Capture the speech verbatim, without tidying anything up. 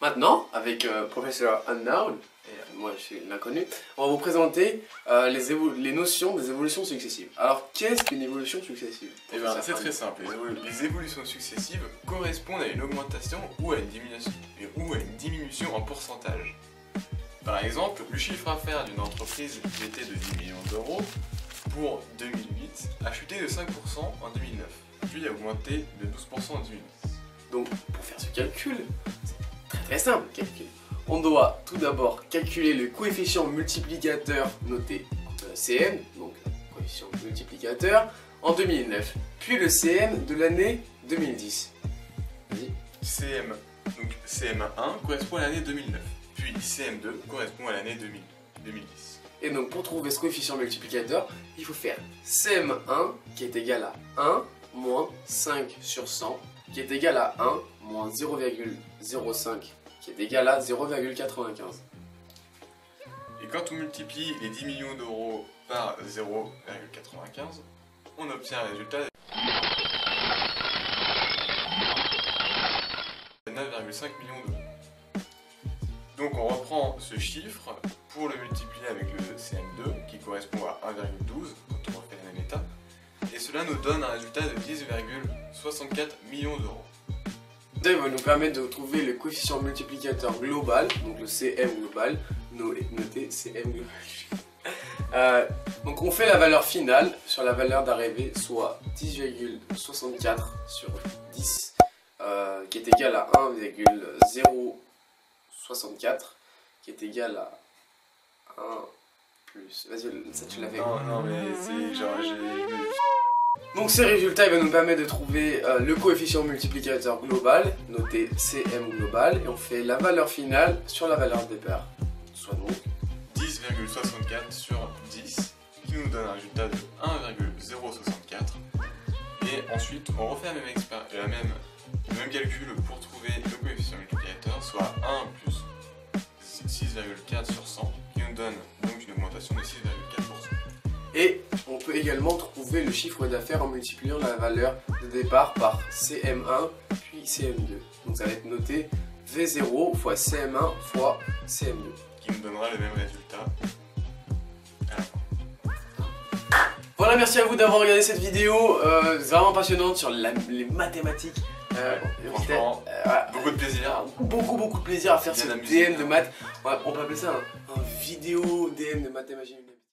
Maintenant, avec euh, Professeur Unknown, et euh, moi je suis l'inconnu, on va vous présenter euh, les, les notions des évolutions successives. Alors, qu'est-ce qu'une évolution successive? Eh bien, c'est très simple. Les, évolu les évolutions successives correspondent à une augmentation ou à une diminution, ou à une diminution en pourcentage. Par exemple, le chiffre d'affaires d'une entreprise qui était de dix millions d'euros pour deux mille huit a chuté de cinq pour cent en deux mille neuf, puis a augmenté de douze pour cent en deux mille dix. Donc, pour faire ce calcul, c'est très très simple le calcul. On doit tout d'abord calculer le coefficient multiplicateur noté euh, C M, donc coefficient multiplicateur, en deux mille neuf, puis le C M de l'année deux mille dix. Vas-y. C M, donc C M un correspond à l'année deux mille neuf, puis C M deux correspond à l'année deux mille dix. Et donc pour trouver ce coefficient multiplicateur, il faut faire C M un qui est égal à un moins cinq sur cent, qui est égal à un moins zéro virgule zéro cinq, qui est égal à zéro virgule quatre-vingt-quinze. Et quand on multiplie les dix millions d'euros par zéro virgule quatre-vingt-quinze, on obtient un résultat de neuf virgule cinq millions d'euros. Donc on reprend ce chiffre pour le multiplier avec le C M deux qui correspond à un virgule douze quand on refait le même état, et cela nous donne un résultat de dix virgule soixante-quatre millions d'euros. Ça va nous permettre de trouver le coefficient multiplicateur global, donc le C M global, noté C M global. euh, donc on fait la valeur finale sur la valeur d'arrivée, soit dix virgule soixante-quatre sur dix, euh, qui est égal à un virgule zéro soixante-quatre, qui est égal à un plus... Vas-y, ça tu l'avais. Non, non, mais c'est genre... j'ai... Donc ces résultats ils vont nous permettre de trouver euh, le coefficient multiplicateur global, noté C M global, et on fait la valeur finale sur la valeur de départ, soit donc dix virgule soixante-quatre sur dix, qui nous donne un résultat de un virgule zéro soixante-quatre. Et ensuite on refait la même, la même, le même calcul pour trouver le coefficient multiplicateur, soit un plus six virgule quatre sur cent, qui nous donne donc une augmentation de six virgule quatre pour cent. Et on peut également trouver le chiffre d'affaires en multipliant la valeur de départ par C M un puis C M deux. Donc ça va être noté V zéro fois C M un fois C M deux. Qui nous donnera le même résultat à la fin. Voilà, merci à vous d'avoir regardé cette vidéo euh, vraiment passionnante sur la, les mathématiques. Euh, Franchement, euh, voilà. beaucoup de plaisir. Beaucoup beaucoup de plaisir à faire Bien ce amusé, D M de hein. maths. Ouais, on peut appeler ça un, un vidéo D M de mathématiques.